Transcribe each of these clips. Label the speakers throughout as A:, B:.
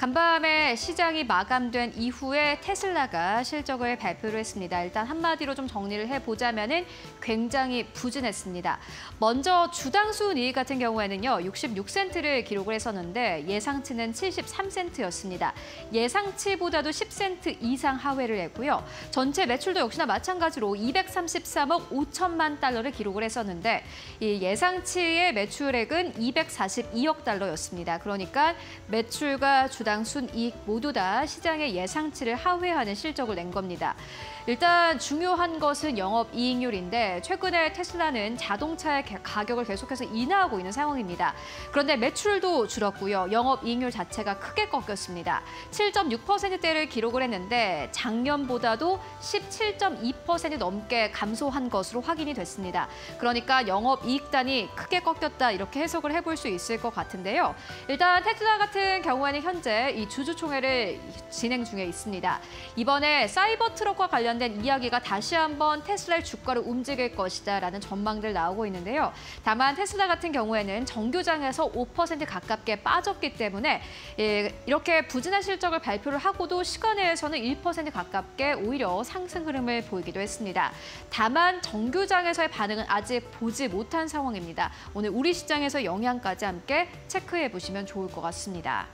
A: 간밤에 시장이 마감된 이후에 테슬라가 실적을 발표를 했습니다. 일단 한마디로 좀 정리를 해보자면은 굉장히 부진했습니다. 먼저 주당 순이익 같은 경우에는요, 66센트를 기록을 했었는데 예상치는 73센트였습니다. 예상치보다도 10센트 이상 하회를 했고요. 전체 매출도 역시나 마찬가지로 233억 5천만 달러를 기록을 했었는데 이 예상치의 매출액은 242억 달러였습니다. 그러니까 매출과 주당 순이익 모두 다 시장의 예상치를 하회하는 실적을 낸 겁니다. 일단 중요한 것은 영업이익률인데 최근에 테슬라는 자동차의 가격을 계속해서 인하하고 있는 상황입니다. 그런데 매출도 줄었고요. 영업이익률 자체가 크게 꺾였습니다. 7.6%대를 기록을 했는데 작년보다도 17.2% 넘게 감소한 것으로 확인이 됐습니다. 그러니까 영업이익단이 크게 꺾였다 이렇게 해석을 해볼 수 있을 것 같은데요. 일단 테슬라 같은 경우에는 현재 이 주주총회를 진행 중에 있습니다. 이번에 사이버 트럭과 관련된 이야기가 다시 한번 테슬라의 주가를 움직일 것이다라는 전망들 나오고 있는데요. 다만 테슬라 같은 경우에는 정규장에서 5% 가깝게 빠졌기 때문에 이렇게 부진한 실적을 발표를 하고도 시간외에서는 1% 가깝게 오히려 상승 흐름을 보이기도 했습니다. 다만 정규장에서의 반응은 아직 보지 못한 상황입니다. 오늘 우리 시장에서 영향까지 함께 체크해 보시면 좋을 것 같습니다.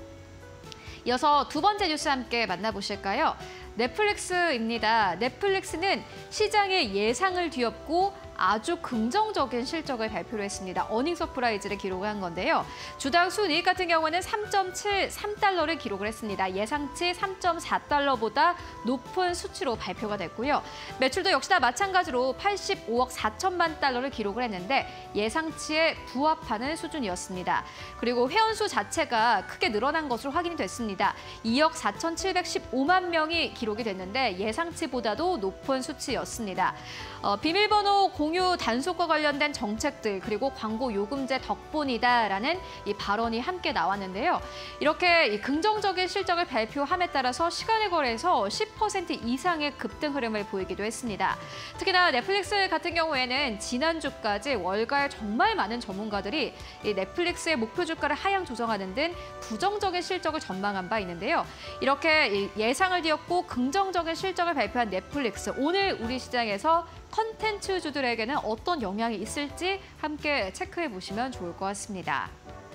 A: 이어서 두 번째 뉴스 함께 만나보실까요? 넷플릭스입니다. 넷플릭스는 시장의 예상을 뒤엎고 아주 긍정적인 실적을 발표를 했습니다. 어닝 서프라이즈를 기록을 한 건데요. 주당 순이익 같은 경우는 3.73달러를 기록을 했습니다. 예상치 3.4달러보다 높은 수치로 발표가 됐고요. 매출도 역시나 마찬가지로 85억 4천만 달러를 기록을 했는데 예상치에 부합하는 수준이었습니다. 그리고 회원수 자체가 크게 늘어난 것으로 확인이 됐습니다. 2억 4,715만 명이 기록이 됐는데 예상치보다도 높은 수치였습니다. 비밀번호 공유 단속과 관련된 정책들 그리고 광고 요금제 덕분이다라는 이 발언이 함께 나왔는데요. 이렇게 긍정적인 실적을 발표함에 따라서 시간의 거래에서 10% 이상의 급등 흐름을 보이기도 했습니다. 특히나 넷플릭스 같은 경우에는 지난주까지 월가에 정말 많은 전문가들이 이 넷플릭스의 목표 주가를 하향 조정하는 등 부정적인 실적을 전망한 바 있는데요. 이렇게 예상을 뒤엎고 긍정적인 실적을 발표한 넷플릭스, 오늘 우리 시장에서 컨텐츠주들에게는 어떤 영향이 있을지 함께 체크해 보시면 좋을 것 같습니다.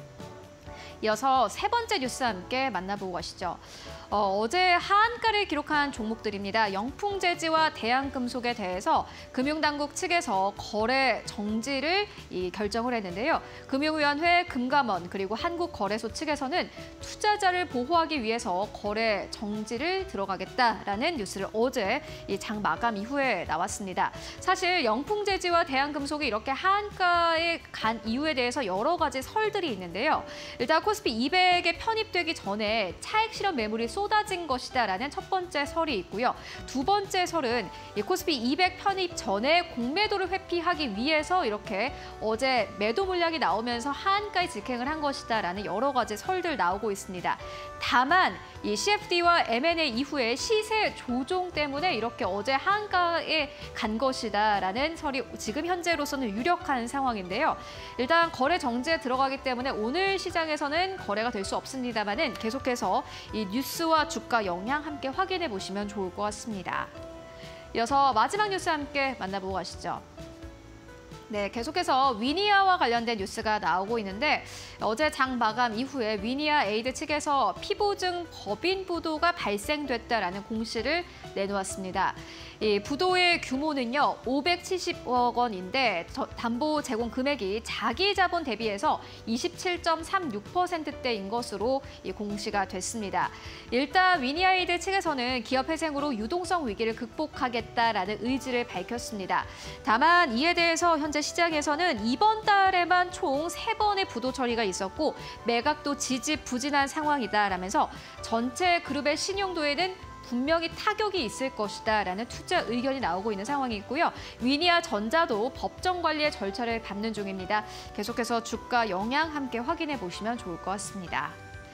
A: 이어서 세 번째 뉴스 함께 만나보고 가시죠. 어제 하한가를 기록한 종목들입니다. 영풍재지와 대한금속에 대해서 금융당국 측에서 거래 정지를 결정을 했는데요. 금융위원회, 금감원 그리고 한국거래소 측에서는 투자자를 보호하기 위해서 거래 정지를 들어가겠다라는 뉴스를 어제 장 마감 이후에 나왔습니다. 사실 영풍재지와 대한금속이 이렇게 하한가에 간 이유에 대해서 여러 가지 설들이 있는데요. 일단 코스피 200에 편입되기 전에 차익 실현 매물이 쏟아진 것이다라는 첫 번째 설이 있고요. 두 번째 설은 이 코스피 200 편입 전에 공매도를 회피하기 위해서 이렇게 어제 매도 물량이 나오면서 하한가에 직행을 한 것이다라는 여러 가지 설들 나오고 있습니다. 다만 이 CFD와 M&A 이후에 시세 조정 때문에 이렇게 어제 하한가에 간 것이다라는 설이 지금 현재로서는 유력한 상황인데요. 일단 거래 정지에 들어가기 때문에 오늘 시장에서는 거래가 될 수 없습니다만은 계속해서 이 뉴스와 주가 영향 함께 확인해 보시면 좋을 것 같습니다. 이어서 마지막 뉴스 함께 만나보고 가시죠. 네, 계속해서 위니아와 관련된 뉴스가 나오고 있는데 어제 장 마감 이후에 위니아 에이드 측에서 피보증 법인 부도가 발생됐다라는 공시를 내놓았습니다. 이 부도의 규모는요 570억 원인데 담보 제공 금액이 자기 자본 대비해서 27.36%대인 것으로 이 공시가 됐습니다. 일단 위니아이드 측에서는 기업 회생으로 유동성 위기를 극복하겠다라는 의지를 밝혔습니다. 다만 이에 대해서 현재 시장에서는 이번 달에만 총 3번의 부도 처리가 있었고 매각도 지지부진한 상황이다라면서 전체 그룹의 신용도에는 분명히 타격이 있을 것이다라는 투자 의견이 나오고 있는 상황이 있고요. 위니아전자도 법정 관리의 절차를 밟는 중입니다. 계속해서 주가 영향 함께 확인해 보시면 좋을 것 같습니다.